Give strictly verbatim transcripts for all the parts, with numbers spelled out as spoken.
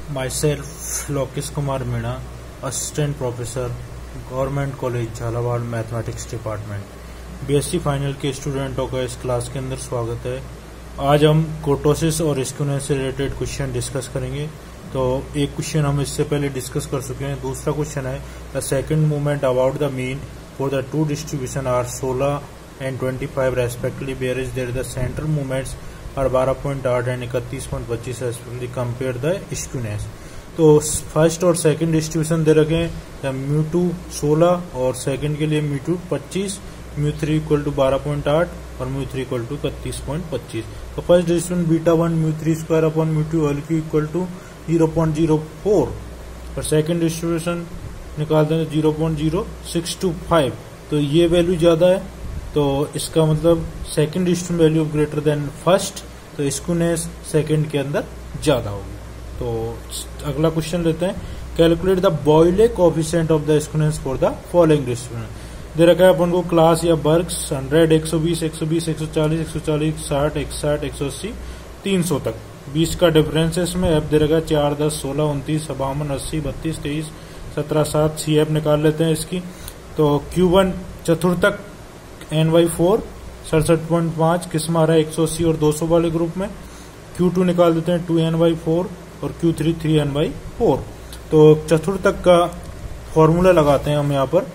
Myself, Lokis Kumar Meena, Assistant Professor, government college Jhalawar mathematics department. BSc final के स्टूडेंटों का इस क्लास के अंदर स्वागत है। आज हम कोटोसिस और स्क्यूनेस से रिलेटेड क्वेश्चन डिस्कस करेंगे। तो एक क्वेश्चन हम इससे पहले डिस्कस कर चुके हैं। दूसरा क्वेश्चन है the second movement about the mean for the two distribution are सोलह and twenty five respectively, where is there the central movements are बारह पॉइंट आठ एंड इकतीस पॉइंट पच्चीस रेस्पेक्टिवली, कंपेयर द स्क्यूनेस। तो फर्स्ट और second distribution दे रखे हैं, म्यू टू सोलह और सेकंड के लिए म्यू टू पच्चीस, म्यू थ्री इक्वल टू बारह पॉइंट आठ और म्यू थ्री इक्वल टू इकतीस पॉइंट पच्चीस। तो first distribution beta one mu three square upon mu two L Q equal to zero point zero four और सेकंड डिस्ट्रीब्यूशन निकालते हैं zero point zero six two five. तो ये value ज्यादा है, तो इसका मतलब second distribution value greater than first, तो स्क्यूनेस सेकंड के अंदर ज्यादा होगी। तो अगला क्वेश्चन लेते हैं, calculate the Bowley coefficient of the skewness for the following distribution. दे रखा है अपन को क्लास या वर्ग्स हंड्रेड, एक सौ बीस, एक सौ बीस, एक सौ चालीस, एक सौ चालीस, साठ, इकसठ, एक सौ अस्सी, तीन सौ तक। बीस का डिफरेंस है इसमें। एफ दे रखा है चार, दस, सोलह, उनतीस, बावन, अस्सी, बत्तीस, तेईस, सत्रह, सात। सी एफ निकाल लेते हैं इसकी। तो क्यू वन चतुर्थक एन वाई फोर सड़सठ पॉइंट पांच, किस्म आ रहा है एक सौ अस्सी और दो सौ वाले ग्रुप में। क्यू टू निकाल देते हैं टू एन वाई फोर और Q three three N by four. तो चतुर्थक का फॉर्मूला लगाते हैं हम यहाँ पर।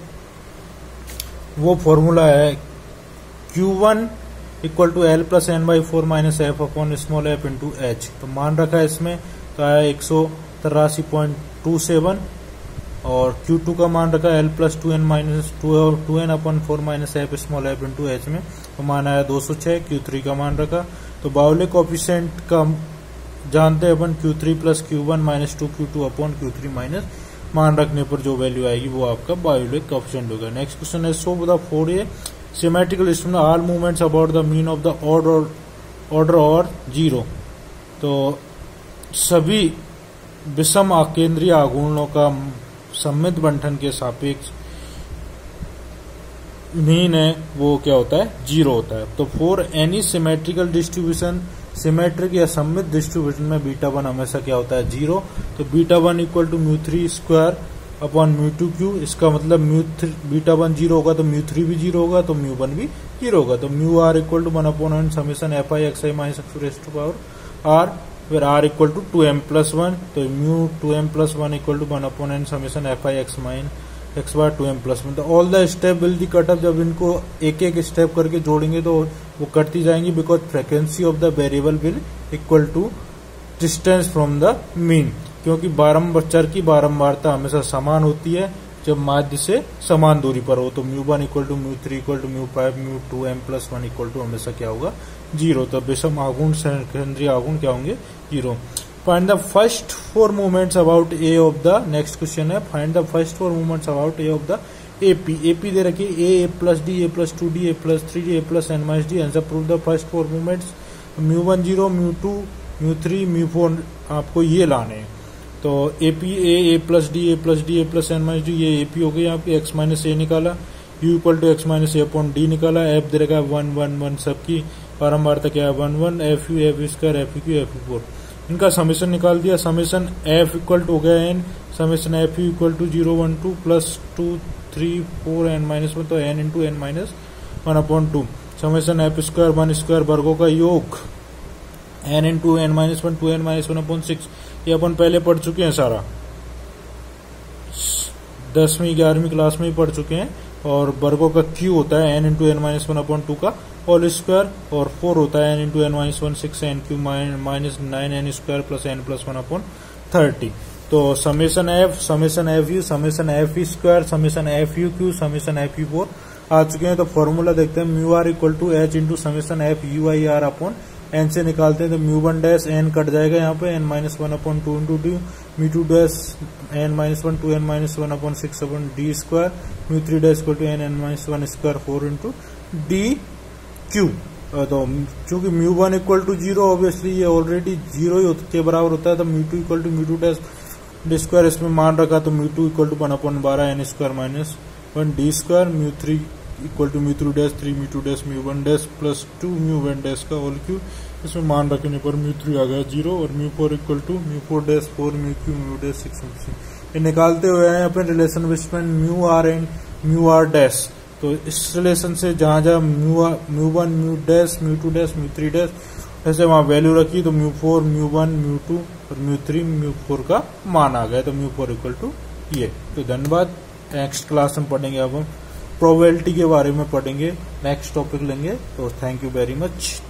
वो फॉर्मूला है Q one equal to L plus N by four minus F upon small F into H. तो मान रखा है इसमें, तो आया एक सौ तिरासी पॉइंट टू सेवन और क्यू टू का मान रखा है L plus two N minus two two N upon four minus F small F into H में, तो मान आया दो सौ छह। क्यू थ्री का मान रखा, तो बाउले कोएफिशिएंट का जानते हैं अपन Q three plus Q one minus two Q two upon Q three minus मान रखने पर जो वैल्यू आएगी वो आपका बायोलिक कोएफिशिएंट होगा। नेक्स्ट क्वेश्चन है so the for a symmetrical distribution all movements about the mean of the order order और जीरो। तो सभी विषम आकेंद्रीय आघूर्णों का सममित बंटन के सापेक्ष मीन है वो क्या होता है, जीरो होता है। तो for any symmetrical distribution, symmetric या सममित डिस्ट्रीब्यूशन में बीटा वन हमेशा क्या होता है, जीरो। तो beta one equal to mu three square upon mu two cube. इसका मतलब mu three beta one zero होगा तो म्यू थ्री भी जीरो होगा, तो म्यू वन भी जीरो होगा। तो mu r equal to one upon n summation f i x i minus x raise to power r, फिर r equal to two m plus one. तो mu two m plus one equal to one upon n summation f i x minus x bar two m plus one. तो all the step will the cut up. जब इनको एक एक step करके जोड़ेंगे तो वो कटती जाएंगी, because frequency of the variable will equal to distance from the mean. क्योंकि बारंबार चर की बारंबारता हमेशा समान होती है जब माध्य से समान दूरी पर हो। तो mu one equal to mu three equal to mu five mu two m plus one equal to हमेशा क्या होगा, जीरो। तो विषम आघूर्ण केंद्रीय आघूर्ण क्या होंगे, zero. Find the first four movements about A of the next question है find the first four movements about A of the A P। A P दे रखी A, A plus D, A plus two D, A plus three D, A plus n minus D। Answer prove the first four movements. Mu one zero, mu two, mu three, mu four आपको ये लाने हैं। तो A P A, A plus D, A plus D, A plus n minus D, ये A P हो गई आपकी। x minus a निकाला, U equal to x minus a upon d निकाला। F दे रखा वन वन वन, सबकी बारंबारता क्या है one one, f u f square f cube f four. इनका समेशन निकाल दिया। समेशन एफ इक्वल टू हो गया n, summation f u equal to zero one two plus two three four n minus one, तो n into n minus one upon two. Summation f square one square वर्गों का योग n into n minus one two N minus one upon six. ये अपन पहले पढ़ चुके हैं, सारा दसवीं ग्यारहवीं क्लास में ही पढ़ चुके हैं। और वर्गों का क्यू होता है n into n minus one upon two का होल स्क्वायर, और फोर होता है n into n minus one six n cube minus nine n square plus n plus one upon thirty. तो summation f, summation f u, summation f u square, summation f u cube, summation f u four आ चुके हैं। तो formula देखते हैं, mu r equal to h into summation f you I r upon n से निकालते हैं। तो mu one dash n cut जाएगा यहाँ पे, n minus one upon two into d, mu two dash n minus one two N minus one upon six upon d square, mu three dash equal to n n minus one square four into d cube. तो चूंकि mu one equal to zero, obviously ये already zero ही के बराबर होता है। तो mu two equal to mu two dash d square इसमें मान रखा, तो mu two equal to one upon बारह n square minus one d square, mu three equal to mu three dash three mu two dash mu one dash plus two mu one dash का whole cube इसमें मान रखने पर mu three आ गया zero और mu four equal to mu four dash four mu cube mu dash six mu c. ये निकालते हुए आए अपने relation between mu r and mu r dash. तो इस रिलेशन से जहां जहां mu mu one mu dash mu two dash mu three dash ऐसे वहां वैल्यू रखी तो mu four mu one mu two और म्यू थ्री म्यू फोर का मान आ गया, तो म्यू फोर इक्वल टू ये। तो धन्यवाद। नेक्स्ट क्लास में पढ़ेंगे अब हम प्रोबेबिलिटी के बारे में पढ़ेंगे, नेक्स्ट टॉपिक लेंगे। तो थैंक यू वेरी मच।